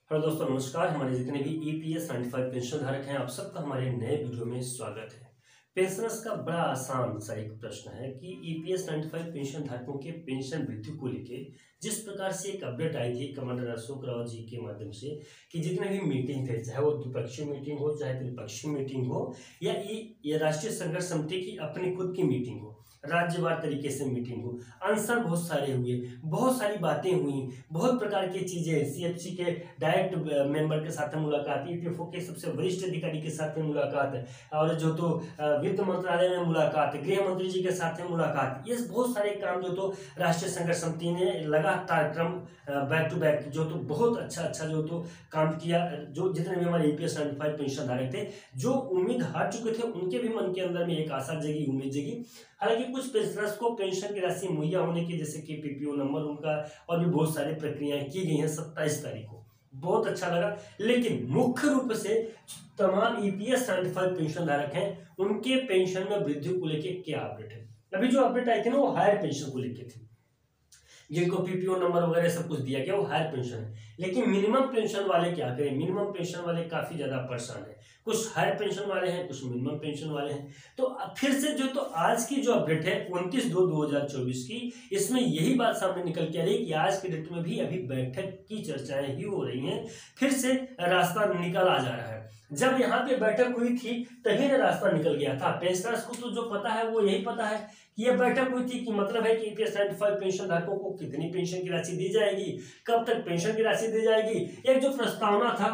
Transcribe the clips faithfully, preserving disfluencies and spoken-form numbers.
Hello दोस्तों, नमस्कार। हमारे जितने भी ईपीएस नाइन्टी फाइव पेंशन धारक हैं, आप सबका हमारे नए वीडियो में स्वागत है। पेंशनर्स का बड़ा आसान सा एक प्रश्न है कि ईपीएस नाइन्टी फाइव पेंशन धारकों के पेंशन वृद्धि को लेके जिस प्रकार से एक अपडेट आई थी कमांडर अशोक राव जी के माध्यम से कि जितने भी मीटिंग थे, चाहे वो द्विपक्षीय मीटिंग हो, चाहे त्रिपक्षीय मीटिंग हो, या ये राष्ट्रीय संघर्ष समिति की अपनी खुद की मीटिंग हो, राज्यवार तरीके से मीटिंग हो, आंसर बहुत सारे हुए, बहुत सारी बातें हुई, बहुत प्रकार की चीजें, सीएफसी के डायरेक्ट मेंबर के साथ मुलाकात, ईपीएफओ के सबसे वरिष्ठ अधिकारी के साथ मुलाकात, और जो तो वित्त मंत्रालय में मुलाकात, गृह मंत्री जी के साथ मुलाकात, ये बहुत सारे काम जो तो राष्ट्रीय संघर्ष समिति ने लगातार क्रम बैक टू बैक जो तो बहुत अच्छा अच्छा जो तो काम किया। जो जितने भी हमारे ईपीएस नाइन्टी फाइव पेंशन धारक थे, जो उम्मीद हार चुके थे, उनके भी मन के अंदर में एक आशा जगी, उम्मीद जगी। हालांकि कुछ पेंशनर्स को पेंशन की राशि मुहैया होने की, जैसे कि पीपीओ नंबर उनका, और भी बहुत सारी प्रक्रियाएं की गई हैं सत्ताईस तारीख को, बहुत अच्छा लगा। लेकिन मुख्य रूप से तमाम ईपीएस नाइन्टी फाइव पेंशन धारक हैं, उनके पेंशन में वृद्धि को लेकर क्या अपडेट है। अभी जो अपडेट आई थी ना, वो हायर पेंशन को लेकर थी, जिनको पीपीओ नंबर वगैरह सब कुछ दिया गया, वो हायर पेंशन है। लेकिन मिनिमम पेंशन वाले क्या करें, मिनिमम पेंशन वाले काफी ज्यादा परेशान है। कुछ हायर पेंशन वाले हैं, कुछ मिनिमम पेंशन वाले हैं। तो फिर से जो तो आज की जो अपडेट है उनतीस दो दो हजार चौबीस की, इसमें यही बात सामने निकल के आ रही है कि आज के डेट में भी अभी बैठक की चर्चाएं ही हो रही हैं। फिर से रास्ता निकल आ जा रहा है। जब यहाँ पे बैठक हुई थी तभी ना रास्ता निकल गया था। पेंशनर्स को तो जो पता है वो यही पता है कि ये बैठक हुई थी, कि मतलब है कि ईपीएस नाइन्टी फाइव पेंशन धारकों को कितनी पेंशन की राशि दी जाएगी, कब तक पेंशन की राशि दी जाएगी। एक जो प्रस्तावना था,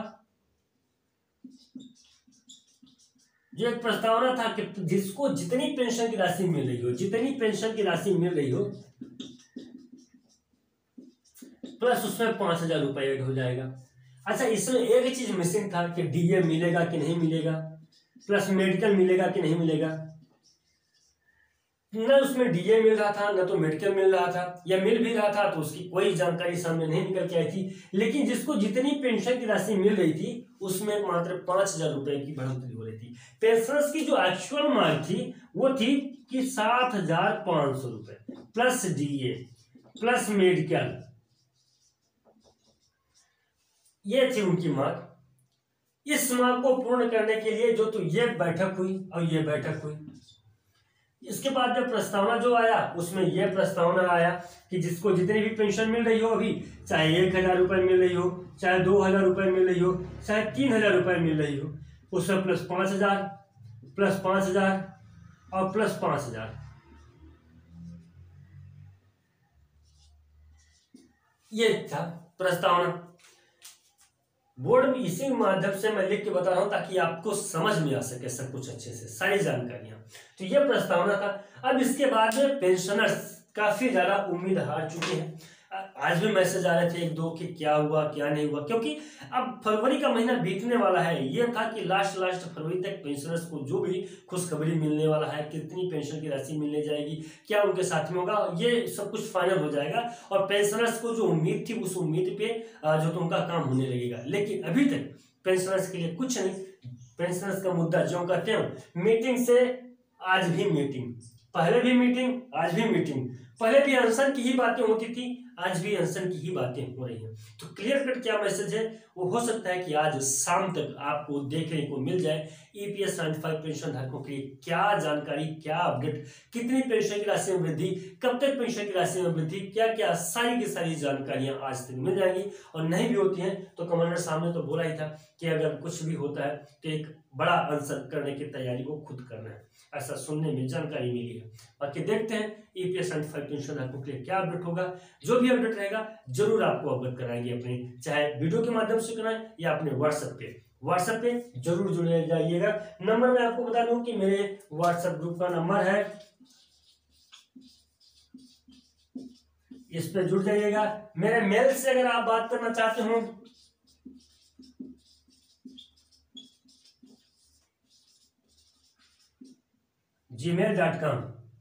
जो एक प्रस्तावना था कि जिसको जितनी पेंशन की राशि मिल रही हो, जितनी पेंशन की राशि मिल रही हो, प्लस उसमें पांच हजार रुपए ऐड हो जाएगा। अच्छा, इसमें एक चीज मिसिंग था कि डीए मिलेगा कि नहीं मिलेगा, प्लस मेडिकल मिलेगा कि नहीं मिलेगा। न उसमें डीए मिल रहा था, न तो मेडिकल मिल रहा था, या मिल भी रहा था तो उसकी कोई जानकारी सामने नहीं निकल के आई थी। लेकिन जिसको जितनी पेंशन की राशि मिल रही थी उसमें मात्र पांच हजार रुपए की बढ़ोतरी हो रही थी। पेंशनर्स की जो एक्चुअल मांग थी वो थी कि सात हजार पांच सौ रुपए प्लस डीए प्लस मेडिकल, ये थी उनकी मांग। इस मांग को पूर्ण करने के लिए जो तो ये बैठक हुई और ये बैठक हुई। इसके बाद जब प्रस्तावना जो आया उसमें यह प्रस्तावना आया कि जिसको जितनी भी पेंशन मिल रही हो, अभी चाहे एक हजार रुपए मिल रही हो, चाहे दो हजार रुपए मिल रही हो, चाहे तीन हजार रुपए मिल रही हो, उसमें प्लस पांच हजार प्लस पांच हजार और प्लस पांच हजार, ये था प्रस्तावना। बोर्ड में इसी माध्यम से मैं लिख के बता रहा हूं ताकि आपको समझ में आ सके सब कुछ अच्छे से, सारी जानकारियां। तो यह प्रस्तावना था। अब इसके बाद में पेंशनर्स काफी ज्यादा उम्मीद हार चुके हैं। आज भी मैसेज आ रहे थे एक दो कि क्या हुआ क्या नहीं हुआ, क्योंकि अब फरवरी का महीना बीतने वाला है। ये था कि लास्ट लास्ट फरवरी तक पेंशनर्स को जो भी खुशखबरी मिलने वाला है, कितनी पेंशन की राशि मिलने जाएगी, क्या उनके साथ में होगा, ये सब कुछ फाइनल हो जाएगा। और पेंशनर्स को जो उम्मीद थी उस उम्मीद पे जो तो उनका काम होने लगेगा। लेकिन अभी तक पेंशनर्स के लिए कुछ नहीं। पेंशनर्स का मुद्दा जो कहते हैं, मीटिंग से आज भी मीटिंग, पहले भी मीटिंग, आज भी मीटिंग। पहले भी अनशन की ही बातें होती थी, आज भी अनशन की ही बातें हो रही हैं। तो क्लियर कट क्या मैसेज है, वो हो सकता है कि आज शाम तक आपको देखने को मिल जाए। ईपीएस नाइन्टी फाइव पेंशन धारकों के लिए क्या जानकारी, क्या अपडेट, कितनी पेंशन की राशि में वृद्धि, कब तक पेंशन की राशि में वृद्धि, क्या क्या सारी की सारी जानकारियां आज तक मिल जाएंगी। और नहीं भी होती हैं तो कमांडर साहब ने तो बोला ही था कि अगर कुछ भी होता है तो एक बड़ा अनशन करने की तैयारी को खुद करना है, ऐसा सुनने में जानकारी मिली है। बाकी देखते हैं ईपीएस नाइन्टी फाइव पेंशन धारकों के लिए क्या अपडेट होगा। जो भी अपडेट रहेगा जरूर आपको अवगत कराएंगे, अपने चाहे वीडियो के माध्यम से कराएं या अपने व्हाट्सएप पे व्हाट्सएप पे जरूर जुड़े जाइएगा। नंबर मैं आपको बता दूं कि मेरे व्हाट्सएप ग्रुप का नंबर है, इस पे जुड़ जाइएगा। मेरे मेल से अगर आप बात करना चाहते हो जीमेल डॉट कॉम,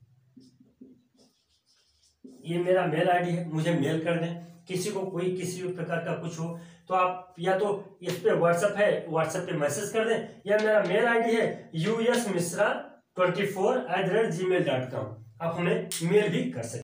ये मेरा मेल आईडी है, मुझे मेल कर दें। किसी को कोई किसी भी प्रकार का कुछ हो तो आप या तो इस पे व्हाट्सएप है, व्हाट्सएप पे मैसेज कर दें, या मेरा मेल आईडी है U S Mishra twenty four at the rate Gmail dot com, आप हमें मेल भी कर सकते हैं।